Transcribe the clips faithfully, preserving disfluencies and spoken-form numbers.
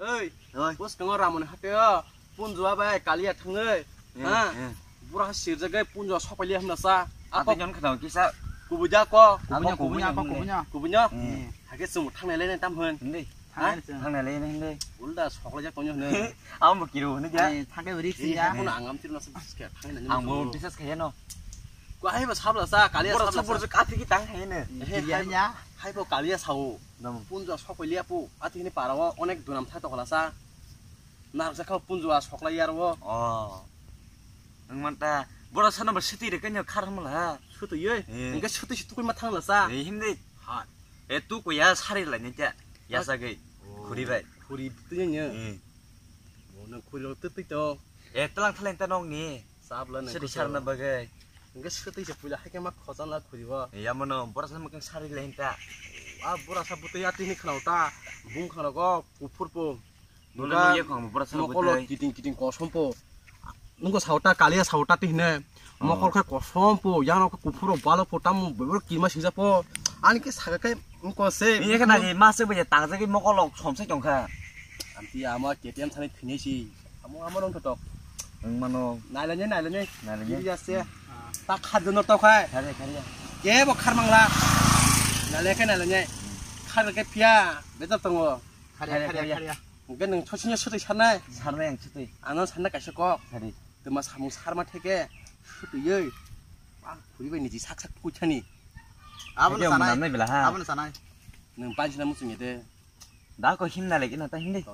ơi bos kang ramon hapeo punjua bai kalia thangei ha bura sir jagai punjua sopali hamna sa apa nyon khadau kisa kubuja ko kubunya kubunya apa kubunya kubunya hage sum thangnai le tam hoen hindi thang này lên hindi ulda sokla ja tonyo ne ang mo kiro ne ja thang cái risk ya kun angam tirna sa biske thang ne ang mo business kaya no ko hai ba sabla sa kalia sabla sabur ju kathi ki tang hai ne ya ya hai bo kalia sao punjua sopali apu ati ni parawa onek dunam tha to kala sa na sa kha punjua sokla yarwo oh nang manta bora sana ba siti re kanya khar hamla sutu ye inga sutu sutu ma thangla sa e hindi ha e tu ko ya sari la ne ja ya sa ge khuri bai khuri tu nya mo na khuri lo tu tu to e tlang thleng ta nong ni sabla na siti sar na ba ge inga sutu je pula ha ke ma khosan la khuri wa ya mo no bora sana ma kang sari la ta a bora sa butu ya ti ni khnau ta bung khana go pupur po nula ye khong bora sana butu kiting kiting ko sompo nungko sauta kalia sauta ti ne mokol kha ko sompo ya no ko pupuro balo po tam bebor ki ma sija po ani ke saga kai nungko se ni ke na ge ma se ba ya tang se ge mokol lo som se jong kha anti ama ke tiam thani thini si amo amo rong thot 응 mano nai la ne nai la ne nai la ne ya se ta khad no to khai khare khare ke bo khar mangla nai le ke nai la ne khar ke pia be ta tong khare khare khare cái nương cho xin suy sản này sản này suy anh nó sản là cái số có từ mà sản một sản mà thế cái suy ơi quý vị chỉ sắc sắc cuối chân đi à vẫn sản này là ha à vẫn sản này nương bán chỉ là một số nhẹ đấy đã có hin là cái nào ta hin đi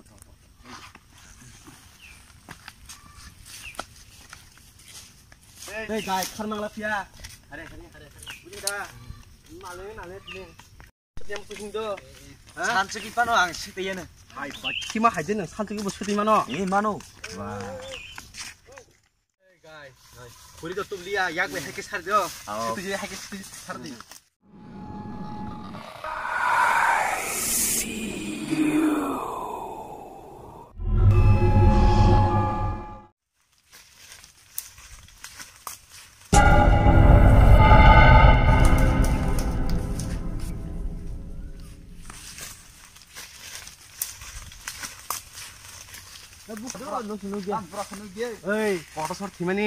đây cái khăn mang lá pia đây cái này cái này bây giờ mà lấy nào lấy tiền em tôi không được sản xuất cái bao hàng suy tiền này ai bà khi mà hải dân là sản xuất cái một số tiền mà nó ý mà nó wow guys 우리 도 뚫리야 약 왜 이렇게 살죠 또 이제 이렇게 살지 nó nó kia ơi có nó sót thì mà nè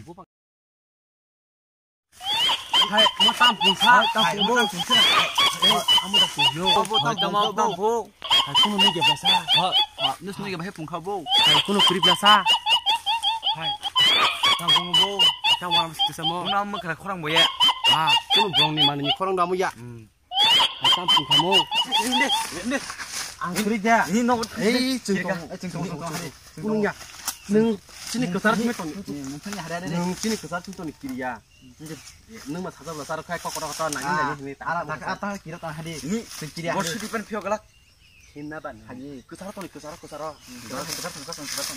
hay nó tam phù sa tam phù bông phù sa amu tam phù yo tam tam tam phù hay kuno nih gak biasa ờ nó nó kia bahaya phùng khao bông hay kuno kurip biasa hay tam phù bông tam warna mesti sama nó mà kena kurang boya ah kuno bong nih mana nih kurang kamu ya hay tam phù kamu ini ini angkrik ya ini nó eh cengkong eh cengkong kuno ya nung sini kesar sini ton nung sini kesar sini ton kiri ya nung mas hazab lasar kai kok kok kok nanya nanya sini ala tak apa kira tak hadir ini kiri bos di depan pio galak hinna ban haji kesar ton kesar kesar kesar kesar kesar kesar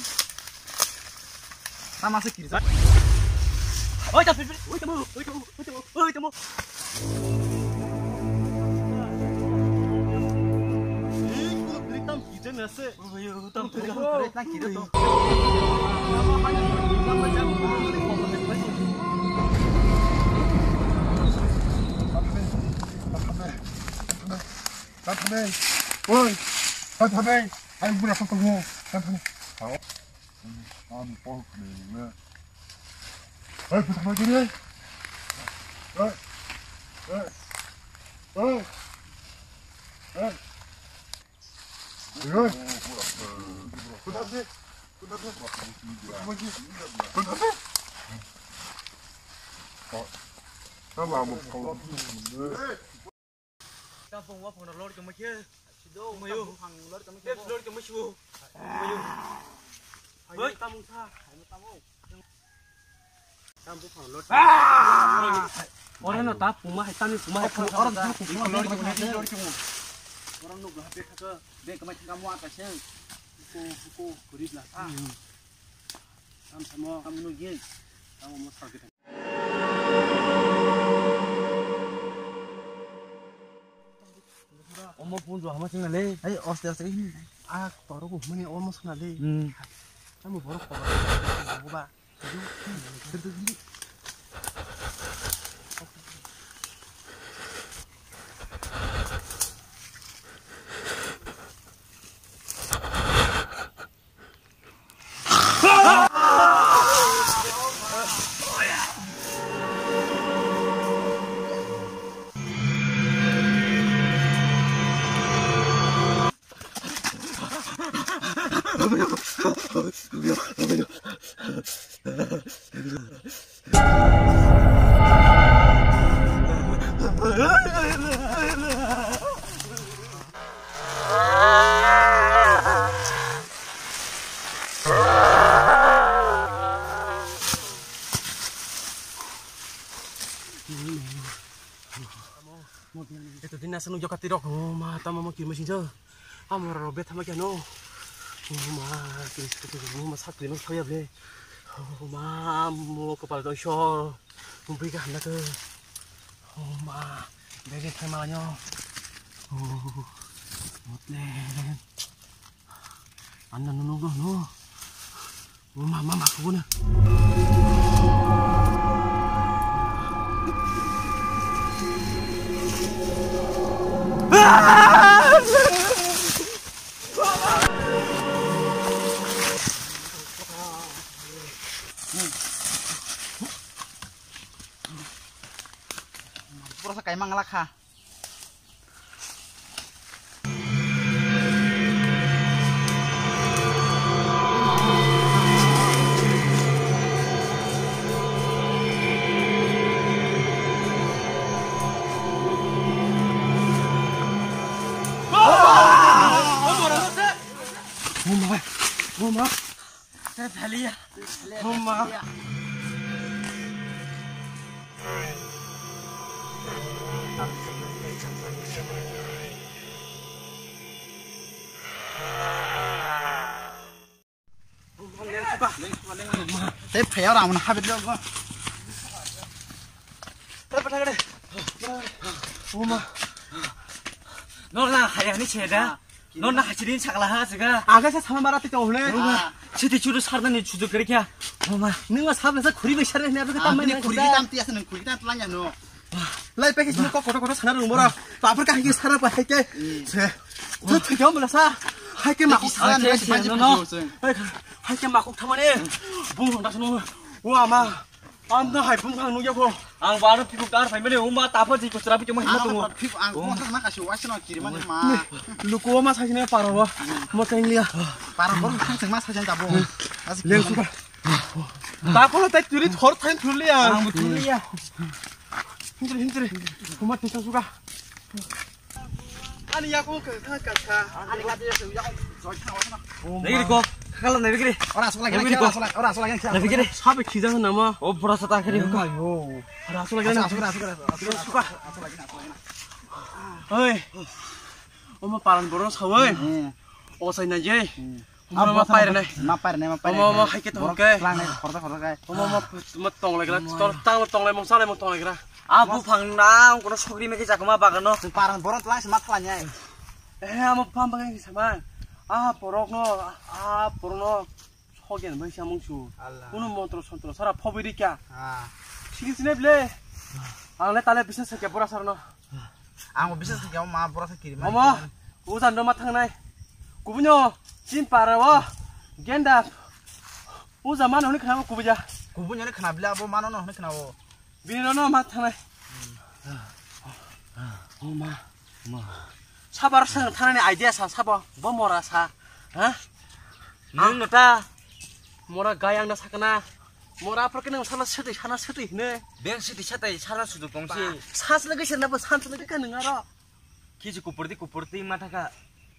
sama masuk kiri oi tapi oi temu oi temu oi temu oi temu nasi, oh, tam kiri, kiri, tak kiri tu. Oi, tam tamai, ai buat apa kamu? Tam tamai. Tahu? Am pok ni. Hei, buat apa gini? Hei, hei, hei, hei. Oi. Kuda deh. Kuda deh. Lagi. Kuda deh. Oh. Sama mau kalau. Kampung wa phang lor ke ma kia. Sido mayu phang lor ke ma kia. Lor ke ma chu. Mayu. Oi, tam sa. Hai tam ô. Tam bu phang lor. Ah! Orang nó ta puma hai tam ni puma hai phang orang ta puma lor ke ma lor ke ma. Orang nuk lah bek ke bek kemai kamu apa sih buku buku kurip lah ah kamu sama kamu nugi kamu mau target Omo pun jual macam mana le? Ayo ostel sekali ah taruh aku mana omo sana le kamu baru kau baru ba itu itu ini Itu tina senung joka tirok, oh ma tama mo kiri mesin je, amor robet sama kiano, oh ma kiri seperti itu, ma sak kiri mas kaya ble, oh ma mo kepala doshor, mumpi ka hendak ke, oh ma begi temalanya, oh motlen, anda nunggu no, oh ma mama aku na. Burasa kayak mangalak ha. Oma, oma, Thalia, oma. Thế phéo nào mà hai bên đâu cơ. Đây bắt đây. Oma. Nó là hay anh chết đó. Nó là chỉ đến chắc là ha 지가. 아가씨 사람 말았을 때 오늘. 제대 주로 살다니 주도 그렇게. 엄마, 너가 살면서 구리를 샤를 내가 그 땀만 구리 땀 띠야서는 구리 땀 띠라냐 너. lại bây giờ có có có sao nó mua đâu, và phải cái sao nó phải cái, thế thì nhóm mình là sao, hai cái mặt sao nó phải nó, hai cái mặt cũng thằng này, bung thằng đó nó, wow mà, anh nó hay bung thằng nó nhau anh vào nó phi cũng đã phải mấy điều mà tao phải gì cũng sẽ làm cho mình hết tung rồi, phi anh cũng thằng nó cái số nó kiri mà mà, lúc cô mà sao này para rồi, một cái lia, para không thằng thằng mà sao chẳng tao liền xuống, tao có là tay chửi thổi thằng chửi lia, chửi lia. 힘들어 힘들어 고마 대장 수가 아니 야구 그 가까카 아니 가디에서 야구 저기 나와서 내가 이거 가갈라 내가 그래 어라 소라 그냥 어라 소라 어라 소라 그냥 내가 그래 사백 기자서 남아 어 브라사 딱 그래 그거 아요 어라 소라 그냥 소라 소라 소라 수가 소라 그냥 어이 엄마 빠른 보러 사월 어서 있나지 엄마 엄마 빠이네 엄마 빠이네 엄마 빠이네 엄마 엄마 할게 더 할게 엄마 엄마 엄마 똥来个当当来蒙啥来蒙똥来个아부 방랑 그런 소리 매기 자꾸만 박아너 빠른 보러 플라시 막라냐 에 아무 판방이 잠만 아 보러노 아 보러노 속에는 뭐시 아몽수 오늘 뭐들어 손들어 살아 퍼비리까 아 시기스네블레 아래 딸에 비슷해 게 보라사노 아 비슷해 게 엄마 보라사 끼리 어머 우산 너 마탕나이 구분요 진 빠라와 겐다 우자만 오늘 그냥 구부자 구분요는 그나 빌라 뭐 만원은 오늘 그나고 비너너 마탕나이 엄마 엄마 사바로 사 타는 아이디어 사 사바 뭐 뭐라 사 어? 능 너다 뭐라 가양 나 사거나 뭐라 앞으로 그냥 살아 쓰듯이 하나 쓰듯이 있네 맹 쓰듯이 찾다 살아 수도 동시 사슬 그 싫나 뭐 산슬 그 가능 알아 기지 고버디 고버디 마타가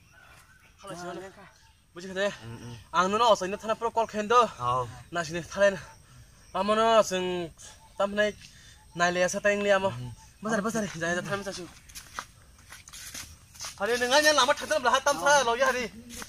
뭐지 그래 안 누나 어서 있는 타나 프로 꼴 캔도 나시네 타는 아무나 승 땀내 날래야 사탕 리야 뭐 뭐사래 뭐사래 자자 타면서 시 아니 능아냐 라마 타들 라 땀사 러야 하리